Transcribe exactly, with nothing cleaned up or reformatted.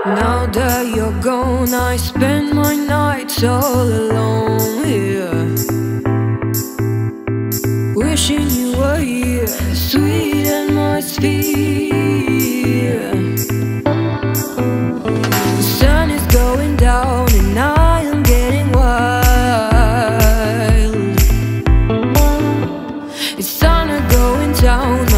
Now that you're gone, I spend my nights all alone here, wishing you were here, sweet atmosphere. The sun is going down and I am getting wild. It's time to go in town.